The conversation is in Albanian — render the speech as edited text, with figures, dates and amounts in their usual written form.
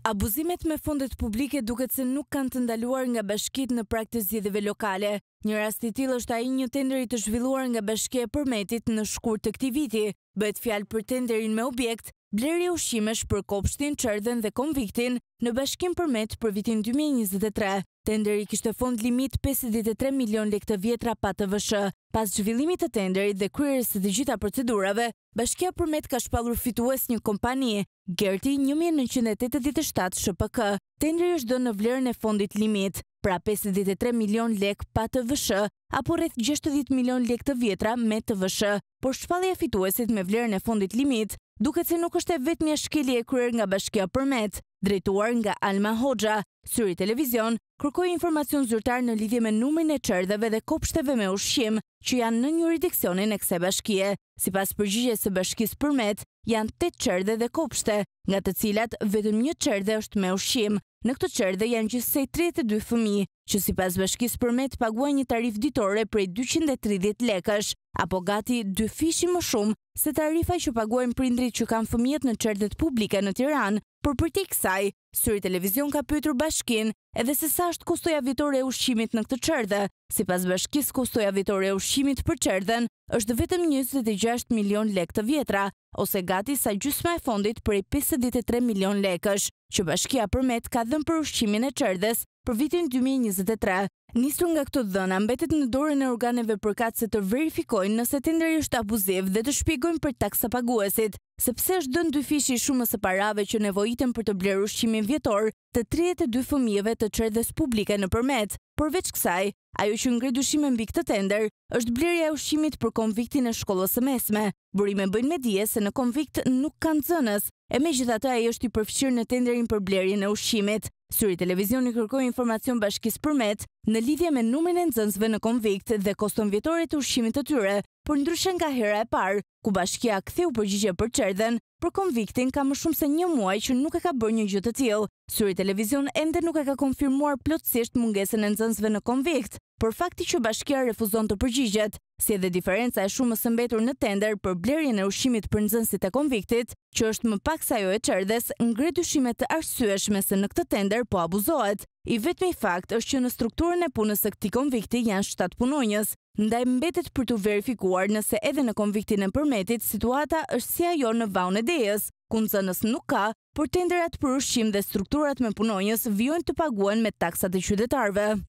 Abuzimet me fondet publike duket se nuk kanë të ndaluar nga bashkitë në prag të zgjedhjeve lokale. Një rast i tillë është ai një tenderi të zhvilluar nga Bashkia e Përmetit në shkurt të këtij viti. Bëhet fjalë për tenderin me objekt, blerje ushqimesh për Kopshtin, Çerdhen dhe Konviktin në Bashkinë Përmet për vitin 2023. Tenderi kishte fond limit 53 milion lekë të vjetra pa TVSH. Pas zhvillimit të tenderit dhe kryerjes së të gjitha procedurave, Bashkia Përmet ka shpallur fitues një kompani, Gerti 1987 SHPK. Tenderi është dhënë në vlerën e fondit limit, pra 53 milion lekë pa TVSH, apo rreth 60 milion lekë të vjetra me TVSH, por shpallja e fituesit me vlerën e fondit limit duket se nuk është e vetmja shkelje e kryer nga Bashkia Përmet. Drejtuar nga Alma Hoxha, Syri Televizion kërkoi informacion zyrtar në lidhje me numrin e çerdheve dhe kopshteve me ushqim që janë në jurisdiksionin e kësaj bashkie. Sipas përgjigjes së Bashkisë Përmet, janë 8 çerdhe dhe kopshte, nga të cilat vetëm një çerdhe është me ushqim. Në këtë çerdhe janë gjithsej 32 fëmijë, që sipas Bashkisë Përmet paguajnë një tarifë ditore prej 230 lekësh, apo gati 2 fishi më shumë se tarifa që paguajnë prindrit që kanë fëmijët në çerdhet publike në Tiranë. Por përti kësaj, Syri Televizion ka pyetur bashkinë edhe se sa është kustoja vitore e ushqimit në këtë çerdhe. Sipas bashkisë, kustoja vitore e ushqimit për çerdhen është vetëm 26 milion lekë të vjetra, ose gati sa gjysma e fondit prej 53 milion lekësh, që Bashkia Përmet ka dhënë për ushqimin e çerdhes për vitin 2023. Nisur nga këto dhëna, mbetet në dorën e organeve përkatëse të verifikojnë nëse tenderi është abuziv dhe të shpjegojnë për taksapaguesit, sepse është dhënë 2 fishi shumës së parave që nevojiten për të blerë ushqimin vjetor të 32 fëmijëve të çerdhes publike në Përmet. Përveç kësaj, ajo që ngre dyshime mbi këtë tender është blerja e ushqimit për Konviktin e shkollës së mesme. Burime bëjnë me dije se në Konvikt nuk kanë nxënës, e megjithatë ai është i përfshirë në tenderin për blerjen e ushqimit. Syri Televizioni kërkoi informacion Bashkisë Përmet në lidhje me numrin e nxënësve në Konvikt dhe koston vjetore të ushqimit të tyre, por ndryshe nga hera e parë, ku bashkia ktheu përgjigje për Çerdhen, për Konviktin ka më shumë se 1 muaj që nuk e ka bërë një gjë të tillë. Syri Televizion ende nuk e ka konfirmuar plotësisht mungesën e nxënësve në Konvikt, por fakti që bashkia refuzon të përgjigjet, si edhe diferenca e shumës së mbetur në tender për blerjen e ushqimit për nxënësit e Konviktit, që është më pak se ajo e Çerdhes, ngre dyshime të arsyeshme se në këtë tender po abuzohet. I vetmi fakt është që në strukturën e punës së këtij Konvikti janë 7 punonjës, ndaj mbetet për të verifikuar nëse edhe në Konviktin e Përmetit situata është si ajo në Vaun e Dejës, ku nxënës nuk ka, por tenderat për ushqim dhe strukturat me punonjës vijojnë të paguhen me taksat e qytetarëve.